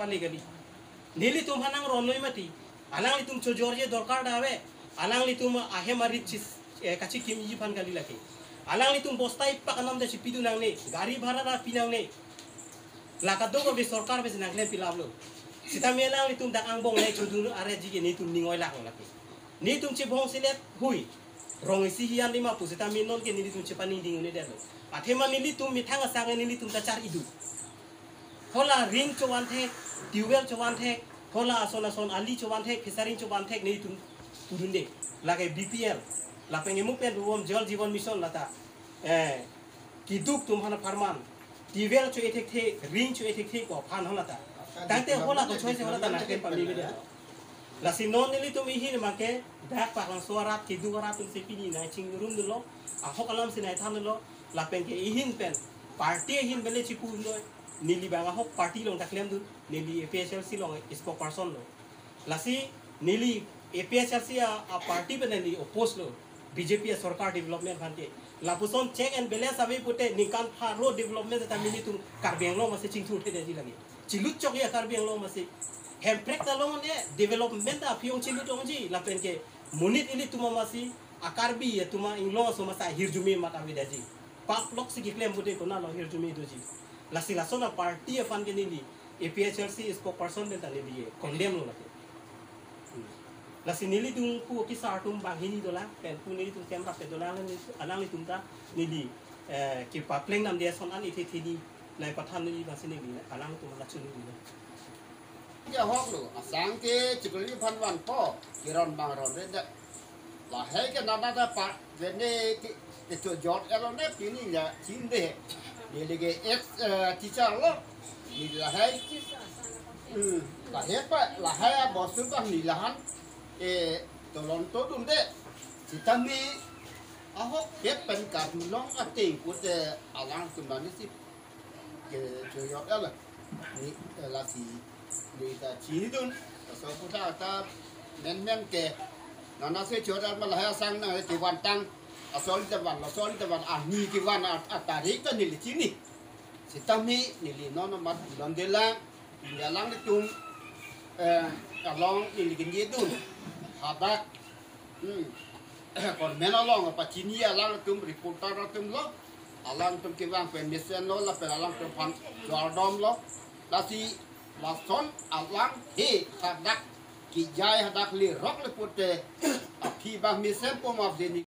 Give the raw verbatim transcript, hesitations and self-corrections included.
pali gali nili tum hanang ronoi mati alang li tum chojorje dorkar dawe alang li tum ahe marit chis kachi kim ji pan gali laki alang li tum bostai pak anam de chipidu nang ne gari bhara ra pinang ne lakado ko be sarkar be sinakle pilablo sita melang li tum dak angbong ne chodur are ji ni tum ningoi lak laki ni tum chi bong silet hui rong isi hian lima pu sita minon ke ni tum chi pani ding ne de athema ni tum mithang asang ni li tum ta char idu hola ring chowan the tiwel chowan the hola ason ason ali chowan the fisaring chowan the ni tum tudunde lagai B P L la pengemuk pen ruom jal jiwan mission lata eh kiduk tum hana farman tiwel cho ethek the ring cho ethek the ko phan holata tangte hola ko choise hola ta na ken pamli de la sinon ni tum hi ma ke dak pa lang suara kidu ra tum sepini na ching rum dulo a hokalam sinai than lo la pen ke ihin pen party hin bele chipu no nili banga hok party long taklem du nili A P S L C long spokesperson lo lasi nili A P S L C a party pe nili oppose lo B J P sarkar development phante la puson check and balance abe pute nikan pha road development ta mini tum karbeng lo mase ching thute de ji lagi chilut chok ya karbeng lo mase hemprek ta lo ne development ta piong chilut ong ji la pen ke munit ili tuma masi akarbi ya tuma inglo so masa hirjumi mata widaji pak lok sigi klem pute ko na lo hirjumi doji la sila sona party fan ke nili A P S L C spokesperson den ta nili condemn lo lagi la sinili tung pu kisa tum banghini dola pen pu nili tung camera pe dola ni alang li tung ta nili eh ki pa pleng nam dia son an ithi thini nai pathan nili ba sinili alang tung la chunu ni ya hok lo asang ke chikli phan wan po kiron bang ron de la hai ke na na pa de ne ke to jot elo ne pini ya chin de ni le ke ex teacher lo ni la hai hmm la hai pa la hai bosu pa ni la han e tolong to dun de sitami ahok het pen ka long ating ku de alang kumani si ke joyo ala ni la si ni ta chi dun so ku ta ta men men ke nana se choda ma la sang na ti wan tang a sol ta wan la sol ta wan a ni ki wan a tarik ta ni li chi ni sitami ni li no no mat don de la ya lang ni tum eh along ni li kin ye dun hadak hmm kon men along pa chini alang tum reporter tum lo alang tum ki wang pen mission lo la pe alang tum pan jordom lo la si la son alang he hadak ki jai hadak li rok le pute a ki bang mission po ma de